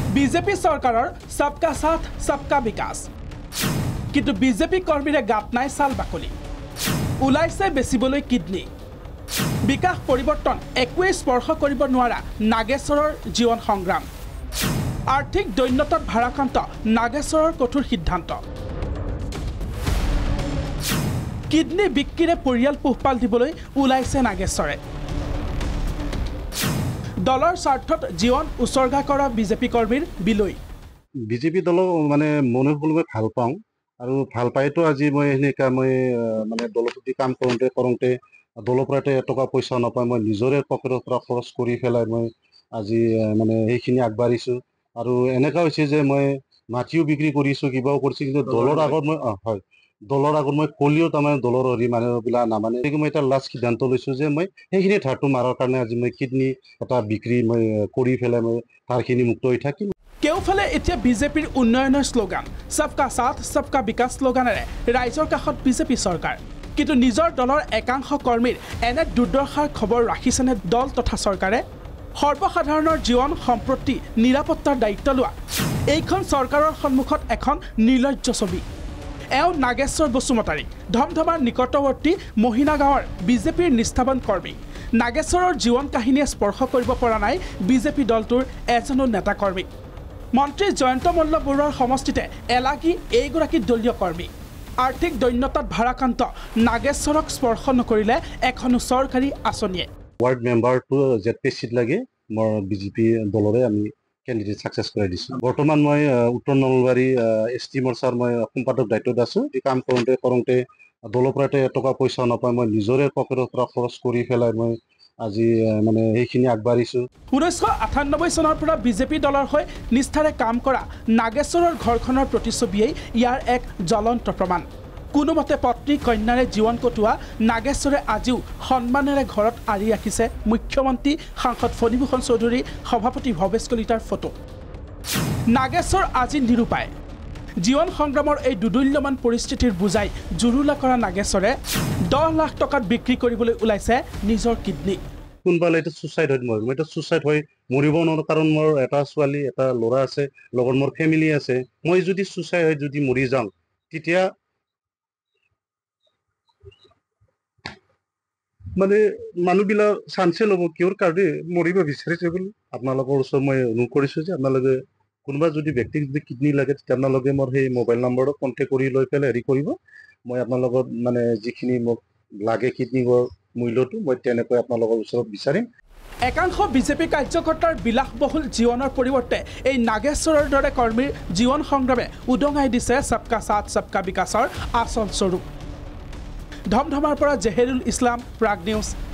BJP চৰকাৰৰ সবকা সাথ সবকা বিকাশ কিন্তু বিজেপি কৰ্মীৰে গাত নাই চাল বাকলি ওলাইছে বেচিবলৈ কিডনি বিকাশ পৰিৱৰ্তন একোৱে স্পৰ্শ কৰিব নোৱাৰা নাগেশ্বৰৰ জীৱন সংগ্ৰাম আৰ্থিক দৈন্যতাত ভাৰাক্ৰান্ত নাগেশ্বৰৰ কঠোৰ সিদ্ধান্ত কিডনি বিক্ৰীৰে পৰিয়াল পোহপাল দিবলৈ ওলাইছে নাগেশ্বৰে দলৰ স্বাৰ্থত জীৱন উৎসৰ্গা কৰা বিজেপি কৰ্মীৰ বিলৈ বিজেপি দল মানে মনৰ মই ভাল পাওঁ আৰু ভাল পাইতো আজি মই এনেকা মই মানে দলৰ প্ৰতি কাম কৰোঁতে দলৰ পৰা টকা পইচা নাপায় মই নিজৰে পকেটৰ পৰা খৰচ কৰি পেলাই মই আজি মানে সেইখিনি আগবাঢ়িছোঁ আৰু এনেকা হৈছে যে মই মাটিও বিক্ৰী কৰিছোঁ কিবাও কৰিছোঁ কিন্তু দলৰ আগত মই হয় দলৰ আগত মই কলিও তাৰমানে দলৰ হৰি মানুহবিলাক নামানে মই এটা লাষ্ট সিদ্ধান্ত লৈছোঁ যে মই সেইখিনি ধাৰটো মাৰাৰ কাৰণে আজি মই কিডনি এটা বিক্ৰী মই কৰি পেলাই মই তাৰখিনি মুক্ত হৈ থাকিম কেউফালে এতিয়া বিজেপিৰ উন্নয়নৰ শ্লোগান সবকা সাথ সবকা বিকাশ শ্লোগানেৰে ৰাইজৰ কাষত বিজেপি চৰকাৰ কিন্তু নিজৰ দলৰ একাংশ কৰ্মীৰ এনে দুৰ্দশাৰ খবৰ ৰাখিছেনে দল তথা চৰকাৰে সৰ্বসাধাৰণৰ জীৱন সম্পত্তি নিৰাপত্তাৰ দায়িত্ব লোৱা এইখন চৰকাৰৰ সন্মুখত এখন নিৰ্লজ্জ ছবি এওঁ নাগেশ্বৰ বসুমতাৰী ধমধমাৰ নিকটৱৰ্তী মহিনা গাঁৱৰ বিজেপিৰ নিষ্ঠাবান কৰ্মী নাগেশ্বৰৰ জীৱন কাহিনীয়ে স্পৰ্শ কৰিব পৰা নাই বিজেপি দলটোৰ এজনো নেতা কৰ্মী মন্ত্ৰী জয়ন্ত মল্ল বৰুৱাৰ সমষ্টিতে এলাগী এইগৰাকী দলীয় কৰ্মী আৰ্থিক দৈন্যতাত ভাৰাক্ৰান্ত নাগেশ্বৰক স্পৰ্শ নকৰিলে এখনো চৰকাৰী আঁচনিয়ে ৱাৰ্ড মেম্বাৰটো জেডপি চিট লাগে মোৰ বিজেপি দলৰে আমি কেণ্ডিডেট সাকসেস কৰাই দিছোঁ বৰ্তমান মই উত্তৰ নলবাৰী এছটি মৰ্চাৰ মই সম্পাদক দায়িত্বত আছোঁ এই কাম কৰোঁতে দলৰ পৰা টকা পইচা নাপায় মই নিজৰে পকেটৰ পৰা খৰচ কৰি পেলাই মই আজি মানে সেইখিনি আগবাঢ়িছোঁ 1998 চনৰ পৰা বিজেপি দলৰ হৈ নিষ্ঠাৰে কাম কৰা নাগেশ্বৰৰ ঘৰখনৰ প্ৰতিচ্ছবিয়েই ইয়াৰ এক জ্বলন্ত প্ৰমাণ কোনোমতে পত্নী কন্যাৰে জীৱন কটোৱা নাগেশ্বৰে আজিও সন্মানেৰে ঘৰত আৰি ৰাখিছে মুখ্যমন্ত্ৰী সাংসদ ফণীভূষণ চৌধুৰী সভাপতি ভৱেশ কলিতাৰ ফটো নাগেশ্বৰ আজি নিৰূপায় জীৱন সংগ্ৰামৰ এই দুদুল্যমান পৰিস্থিতিৰ বুজাই জুৰুলা কৰা নাগেশ্বৰে 10 লাখ টকাত বিক্ৰী কৰিবলৈ ওলাইছে নিজৰ কিডনি কোনবালে এটা সুইসাইড হয় মই এটা সুইসাইড হৈ মৰিব নোৱাৰো কাৰণ মোৰ এটা ছোৱালী এটা ল'ৰা আছে লগত মোৰ ফেমিলি আছে মই যদি সুইসাইড হৈ যদি মৰি যাওঁ তেতিয়া মানে মানুহবিলাক চান্সে ল'ব কিয়ৰ কাৰণে মৰিব বিচাৰিছে বুলি আপোনালোকৰ ওচৰত মই অনুৰোধ কৰিছোঁ যে আপোনালোকে কোনোবা যদি ব্যক্তিক যদি কিডনি লাগে তেতিয়া আপোনালোকে মোৰ সেই মোবাইল নম্বৰটো কণ্টেক্ট কৰি লৈ পেলাই হেৰি কৰিব মই আপোনালোকৰ মানে যিখিনি মোক লাগে কিডনিৰ মূল্যটো মই তেনেকৈ আপোনালোকৰ ওচৰত বিচাৰিম একাংশ বিজেপি কাৰ্যকৰ্তাৰ বিলাসবহুল জীৱনৰ পৰিৱৰ্তে এই নাগেশ্বৰৰ দৰে কৰ্মীৰ জীৱন সংগ্ৰামে উদঙাই দিছে সবকা সাথ সবকা বিকাশৰ আচল স্বৰূপ ধমধমাৰ পৰা জেহেৰুল ইছলাম প্ৰাগ নিউজ